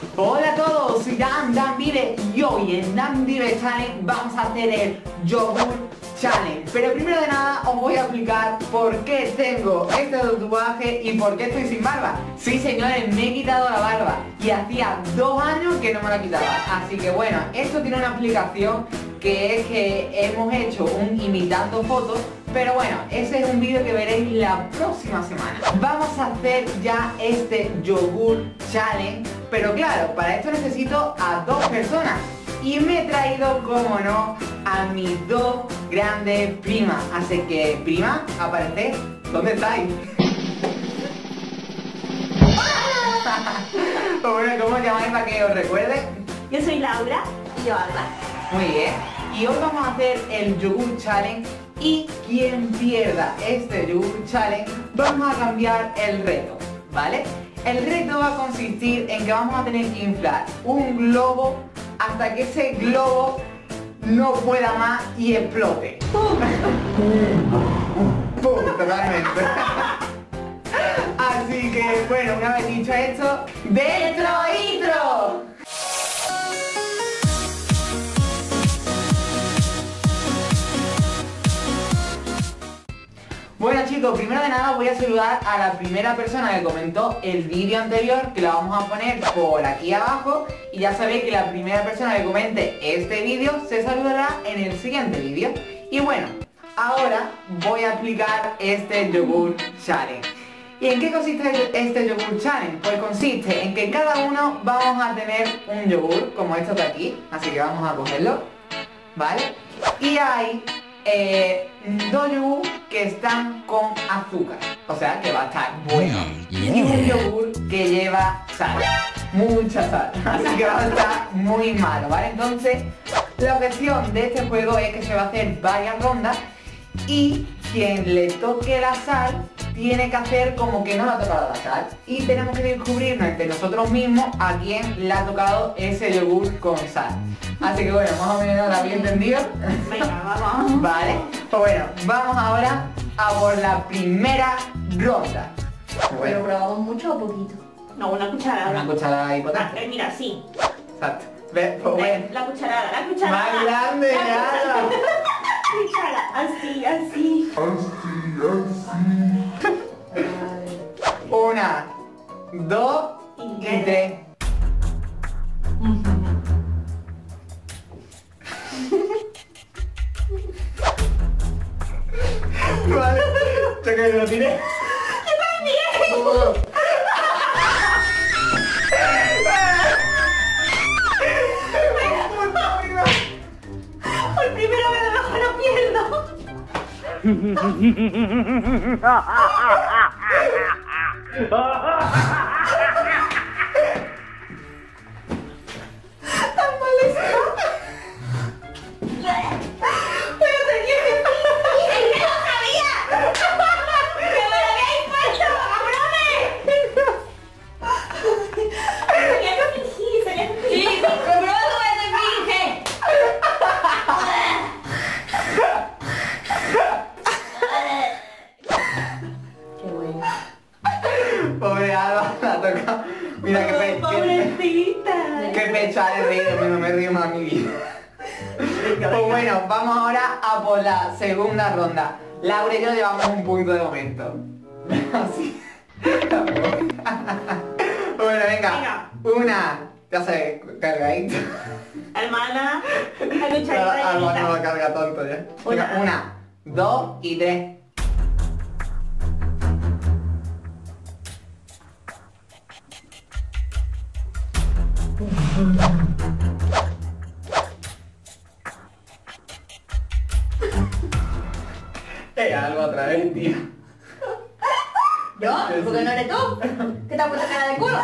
Hola a todos, soy Dan Vive y hoy en Dan Vive Challenge vamos a hacer el yogur challenge. Pero primero de nada os voy a explicar por qué tengo este tatuaje y por qué estoy sin barba. Sí señores, me he quitado la barba y hacía 2 años que no me la quitaba. Así que bueno, esto tiene una explicación que es que hemos hecho un imitando fotos. Pero bueno, ese es un vídeo que veréis la próxima semana. Vamos a hacer ya este yogur challenge. Pero claro, para esto necesito a 2 personas. Y me he traído, como no, a mis 2 grandes primas. Así que, prima, apareced. ¿Dónde estáis? Bueno, ¿cómo os llamáis para que os recuerde? Yo soy Laura y yo Alba. Muy bien. Y hoy vamos a hacer el yogur challenge. Y quien pierda este yogur challenge, vamos a cambiar el reto, ¿vale? El reto va a consistir en que vamos a tener que inflar un globo hasta que ese globo no pueda más y explote. ¡Pum! Totalmente. Así que, bueno, una vez dicho esto, ¡dentro intro! Bueno chicos, primero de nada voy a saludar a la primera persona que comentó el vídeo anterior, que la vamos a poner por aquí abajo. Y ya sabéis que la primera persona que comente este vídeo se saludará en el siguiente vídeo. Y bueno, ahora voy a explicar este yogur challenge. ¿Y en qué consiste este yogur challenge? Pues consiste en que cada uno vamos a tener un yogur, como esto de aquí. Así que vamos a cogerlo, ¿vale? Y hay 2 yogur que están con azúcar, o sea que va a estar bueno. Y un yogur que lleva sal, mucha sal, así que va a estar muy malo, ¿vale? Entonces, la cuestión de este juego es que se va a hacer varias rondas y quien le toque la sal tiene que hacer como que no le ha tocado la sal. Y tenemos que descubrirnos entre nosotros mismos a quién le ha tocado ese yogur con sal. Así que bueno, más o menos lo habéis entendido. Venga, vamos. Vale, pues bueno, vamos ahora a por la primera ronda. ¿Pero probamos mucho o poquito? No, una cucharada. Una cucharada importante. Mira, sí. Exacto. Ve, pues bueno. La cucharada, la cucharada. Más grande, ya. Cuchara, así, así. 1, 2 y 3. Vale, yo que lo tiré. ¡Yo también! Por primera vez abajo no pierdo. Tan mal está. Pero tenía que ¡es que lo sabía! ¡Que me lo habéis puesto! ¡Cabrone! Tenía que fingir, tenía que fingir. ¡Sí! ¡Pero tú me finge! ¡Qué bueno! Pobre Alba, la toca. Mira que pecho. ¡Pobrecita! Qué pecho ha de reír, no me río más en mi vida. Pues bueno, vamos ahora a por la segunda ronda. Laura y yo llevamos un punto de momento. Así. Bueno, venga. Una, ya sabes, cargadito. Hermana, la cucharita. Alba no lo carga tonto ya. Venga, 1, 2 y 3. Alba otra vez, tío. ¿Yo? ¿Por qué no eres tú? ¿Qué te has puesto cara de culo?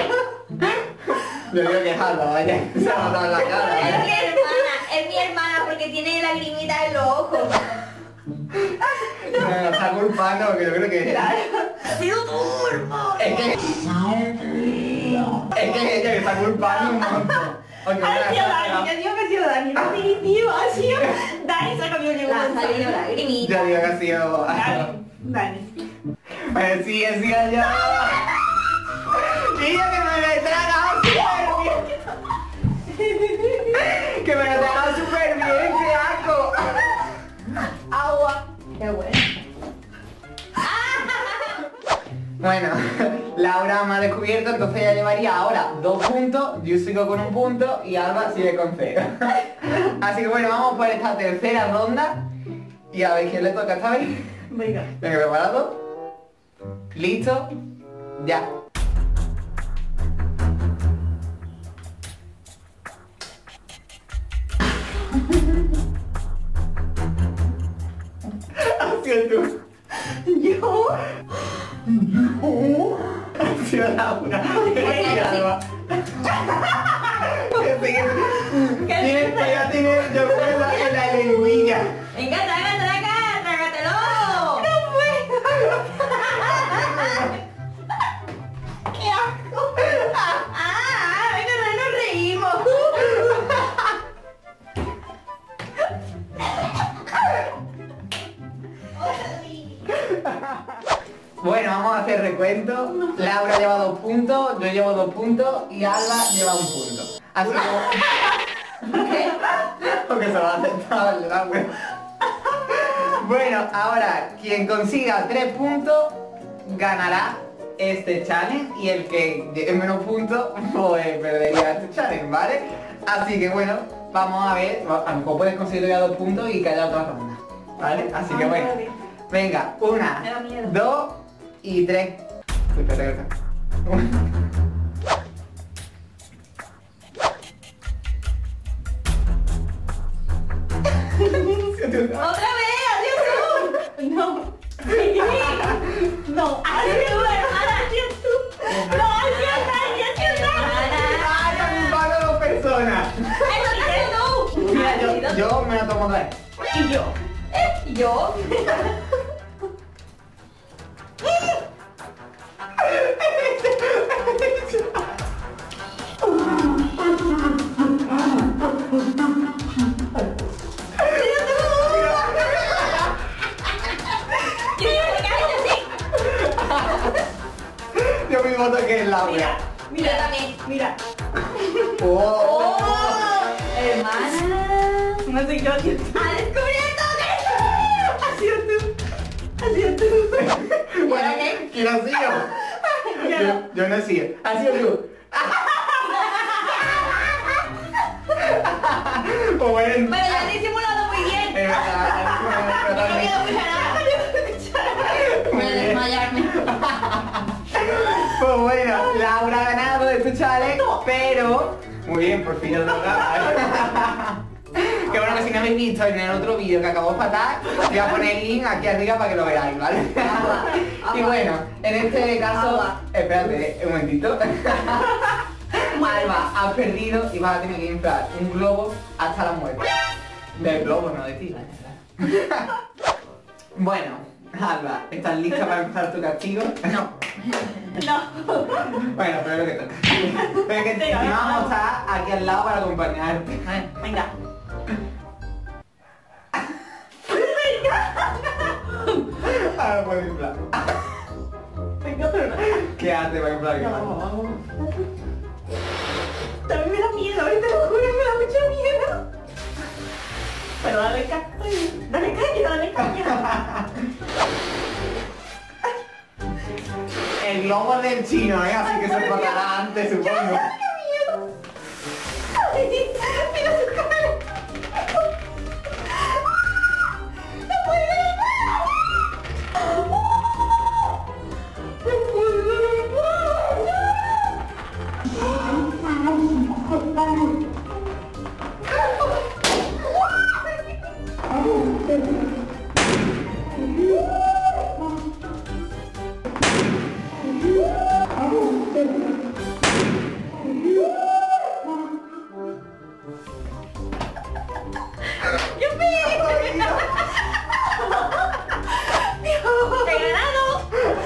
Yo digo que es Alba, vaya. Se ha notado en la cara, Es vaya. mi hermana, es mi hermana porque tiene lagrimitas en los ojos. Me está culpando porque yo creo que... Ha sido tu hermano. Es que es ella que está culpando un montón. Okay, Ha sido Dani, yo digo que ha sido Dani, no sí, tío, ha sido Dani, se ha comido yo. Ha salido lagrimita. Yo digo que ha sido... Dani. Sigue, ya. Y yo que me traga, Laura me ha descubierto, entonces ella llevaría ahora 2 puntos, yo sigo con 1 punto y Alba sigue con 0. Así que bueno, vamos por esta tercera ronda y a ver quién le toca esta vez. Venga. Venga, ¿preparado? ¿Listo? Ya. ¿Has sido tú? ¿Yo? ¿Has sido Laura? Y Alba. Ya tiene yo en la lengüilla. Venga, trágatelo. No puedo. ¡Qué asco! Venga, no nos reímos. Bueno, vamos a hacer recuento. Laura lleva 2 puntos, yo llevo 2 puntos y Alba lleva 1 punto. Así que... Porque se lo ha aceptado el Laura. Bueno, ahora quien consiga 3 puntos ganará este challenge y el que lleve menos puntos pues perdería este challenge, ¿vale? Así que bueno, vamos a ver, a lo mejor puedes conseguir ya 2 puntos y que haya otra ronda, ¿vale? Así que bueno, venga, 1, Me da miedo. 2 y 3. ¡Otra vez! ¡Adiós tú! No. No, adiós tú, hermana, adiós tú. No, adiós tú. ¡Ay, a mi mano 2 personas! ¡Eso quieres tú! Mira, yo me la tomo otra vez. ¿Y yo? ¿Y yo? Yo mi voto que es Laura. Mira también, mira. Oh. Hermana. No sé yo quién. ¡Ha descubierto que ha sido tú! ¡Ha sido tú! Bueno, ¿quién ha sido? Yo no he sido. Ha sido tú. Pues bueno. Pero ya te he disimulado muy bien. Es verdad, No me también. quedo cucharada. Voy a desmayarme. Pues bueno, Laura ha ganado este challenge, pero... Muy bien, por fin ya toca. Que bueno, que si no habéis visto en el otro vídeo que acabó fatal, voy a poner el link aquí arriba para que lo veáis, ¿vale? Y bueno, en este caso... Espérate, un momentito. Alba, has perdido y vas a tener que inflar un globo hasta la muerte. Del globo, no de ti. Bueno, Alba, ¿estás lista para empezar tu castigo? No. No. Bueno, pero es lo que toca. Pero que Venga, no vamos a vamos. estar aquí al lado para acompañarte. Venga. Ahora puedo inflar. Venga, pero no. ¿Qué hace para inflar? También me da miedo, te lo juro, me da mucho miedo. Pero dale caña. El globo del chino, ¿eh? Así que se explotará antes, supongo. ¡Qué miedo! Ay, mira su cara. ¡No puedo! ¡He ganado!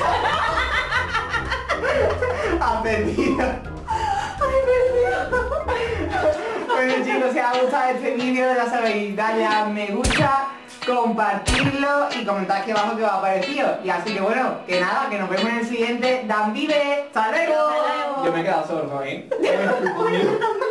Ha perdido. ¡Ay, perdido! Bueno chicos, si os ha gustado este vídeo, ya sabéis, darle a me gusta, compartirlo y comentad aquí abajo qué os ha parecido. Y así que bueno, que nada, que nos vemos en el siguiente Dan Vive. ¡Hasta luego! Hasta luego. Yo me he quedado sordo, ¿eh? Bueno, yo también.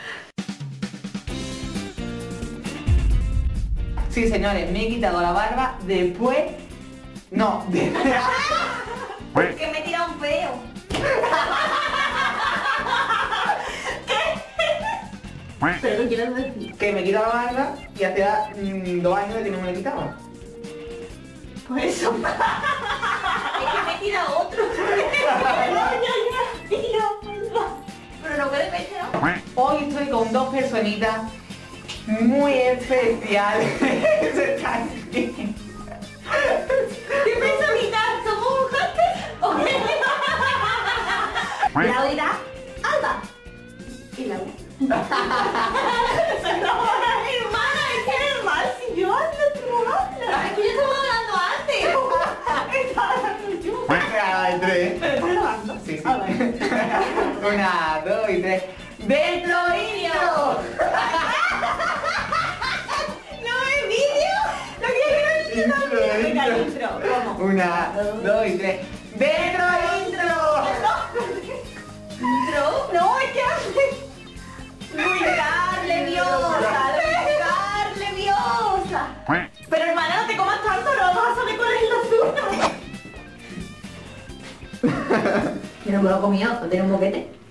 Sí, señores, me he quitado la barba después... No, después... Que me he tirado un peo. ¿Pero qué quieres decir? Que me quito la barba y hacía 2 años de que no me la quitaba. Pues eso. Es que me tira otro. Pero no puede pecho, ¿no? Hoy estoy con 2 personitas muy especiales. Están aquí. ¿Qué personitas? ¿Somos mujeres? ¿O qué? Laura, Alba y Laura. No, hermana, es que eres mal. Si yo hablo, tú no hablas. Es que yo estaba hablando antes. Estaba hablando yo. Ay, 3. ¿Pero estás grabando? Sí, sí. Ah, vale. 1, 2 y 3. ¡Dentro vídeo! ¿No es vídeo? Lo que yo no entiendo. Venga, intro. ¿Cómo? 1, 2 y 3. ¡Dentro intro! ¿Intro? No, es que hace... Muy leviosa, muy leviosa. Pero hermana, no te comas tanto, no vas a saber cuál es el azúcar. Yo no me lo he comido, ¿no tiene un boquete?